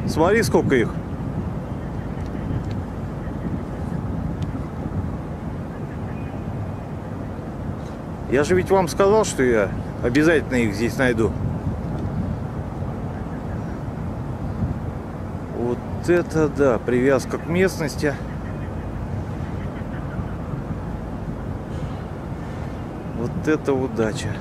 Смотри, сколько их. Я же ведь вам сказал, что я обязательно их здесь найду. Вот это да, привязка к местности. Вот это удача.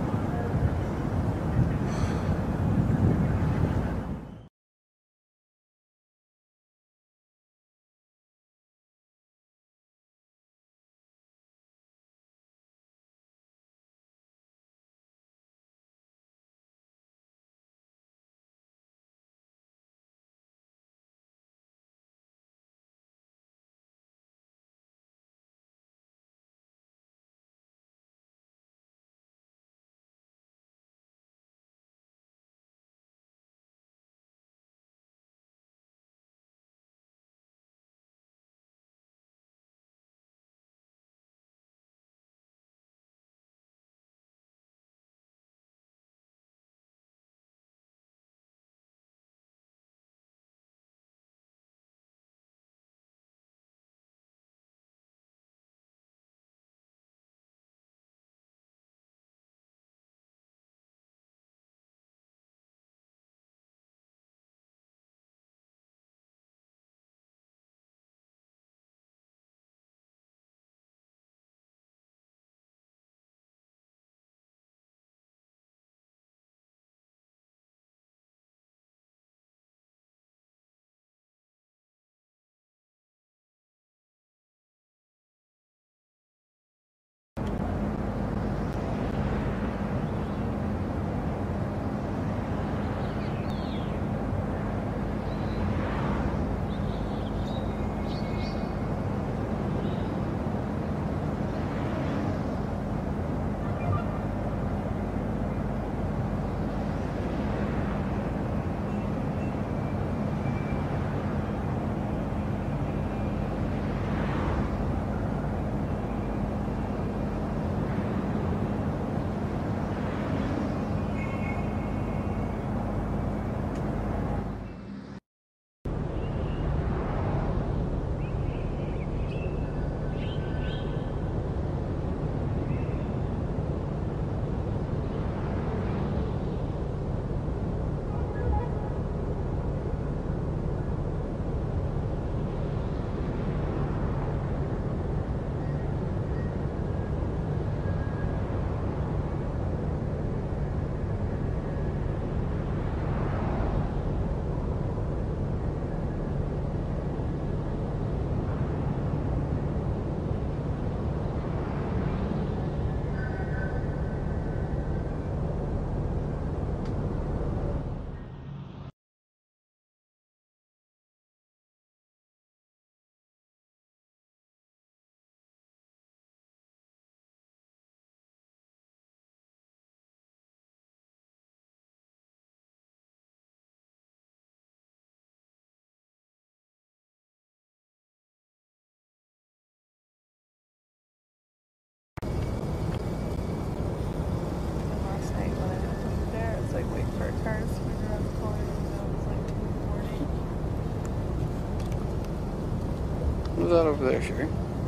What's that over there, Sherry?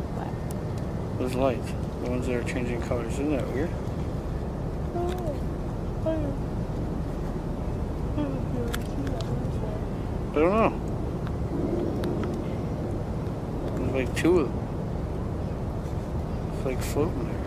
What? Those lights. The ones that are changing colors. Isn't that weird? I don't know. There's like two of them. It's like floating there.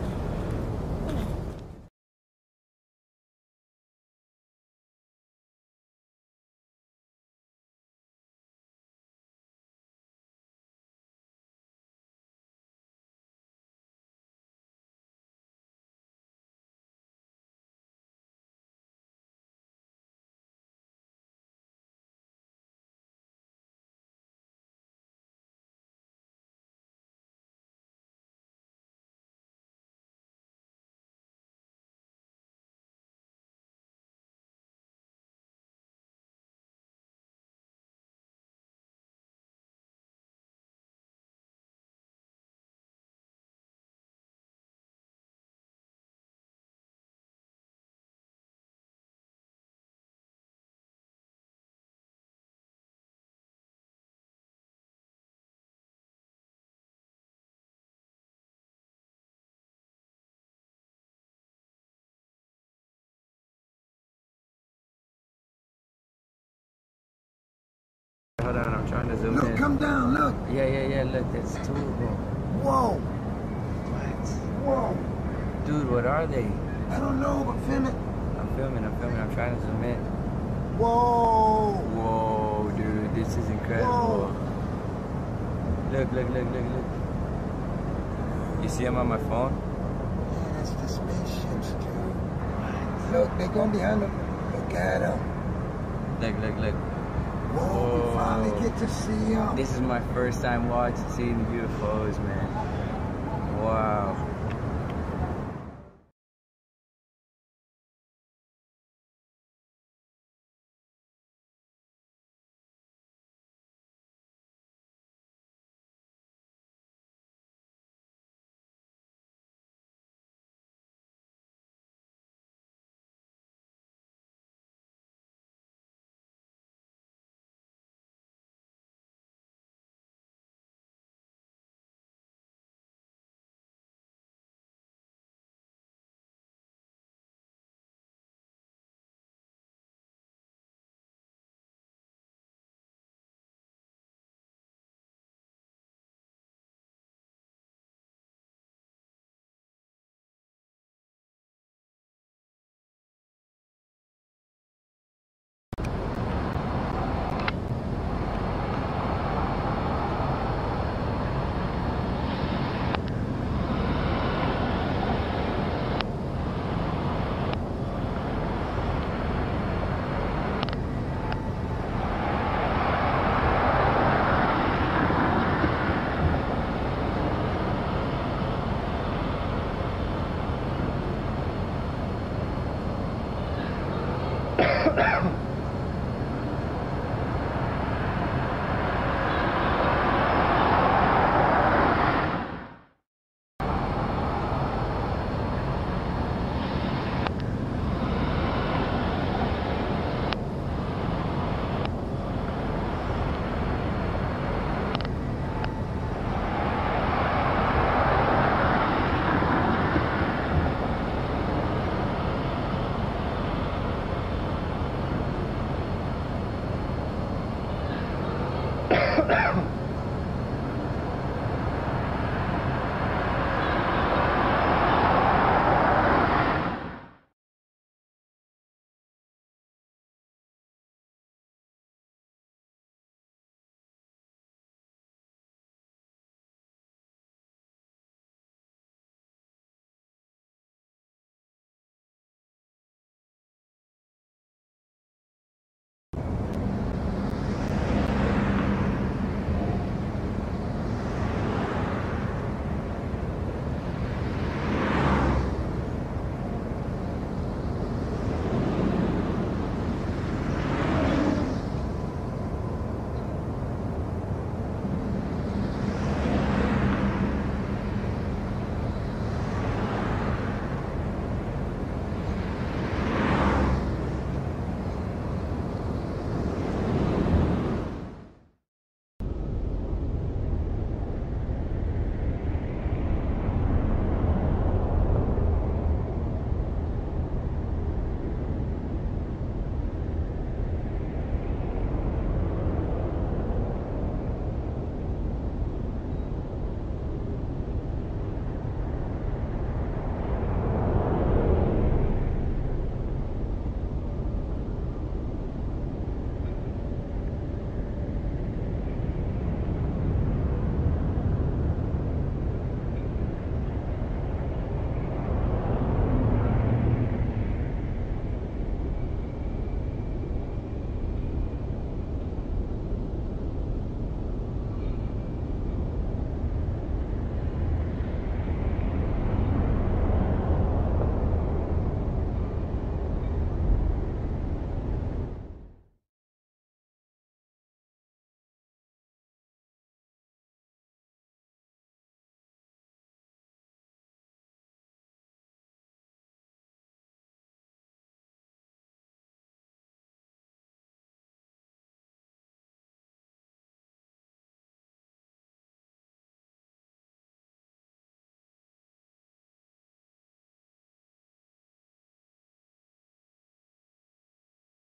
zoom Look, in. come down, look. Yeah, look, that's two of them. Whoa, What? whoa. Dude, what are they? I don't know, but film it. I'm filming, I'm trying to zoom in. Whoa. Whoa, dude, this is incredible. Whoa. Look. You see them on my phone? Yeah, that's the spaceships, dude. Look, they're going behind them. Look at them. Look. Whoa, we finally get to see them. This is my first time seeing UFOs, man. Wow.